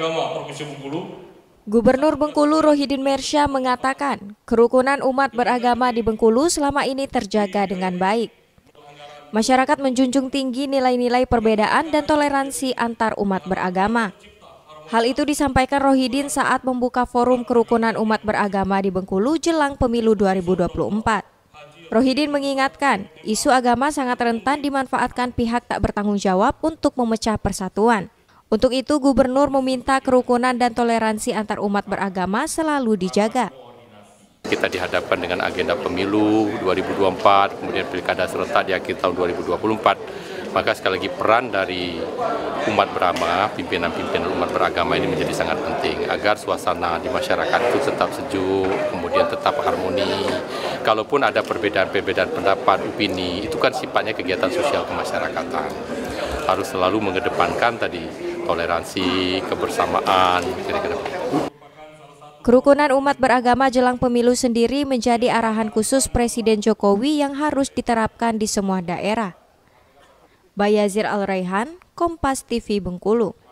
Agama Provinsi Bengkulu. Gubernur Bengkulu Rohidin Mersya mengatakan kerukunan umat beragama di Bengkulu selama ini terjaga dengan baik. Masyarakat menjunjung tinggi nilai-nilai perbedaan dan toleransi antar umat beragama. Hal itu disampaikan Rohidin saat membuka forum kerukunan umat beragama di Bengkulu jelang pemilu 2024. Rohidin mengingatkan, isu agama sangat rentan dimanfaatkan pihak tak bertanggung jawab untuk memecah persatuan. Untuk itu, Gubernur meminta kerukunan dan toleransi antar umat beragama selalu dijaga. Kita dihadapkan dengan agenda pemilu 2024, kemudian pilkada serentak di akhir tahun 2024. Maka sekali lagi peran dari umat beragama, pimpinan-pimpinan umat beragama ini menjadi sangat penting agar suasana di masyarakat itu tetap sejuk, kemudian tetap harmoni. Kalaupun ada perbedaan-perbedaan pendapat, opini, itu kan sifatnya kegiatan sosial kemasyarakatan. Harus selalu mengedepankan tadi toleransi, kebersamaan, kira-kira. Kerukunan umat beragama jelang pemilu sendiri menjadi arahan khusus Presiden Jokowi yang harus diterapkan di semua daerah. Bayazir Al-Raihan, Kompas TV Bengkulu.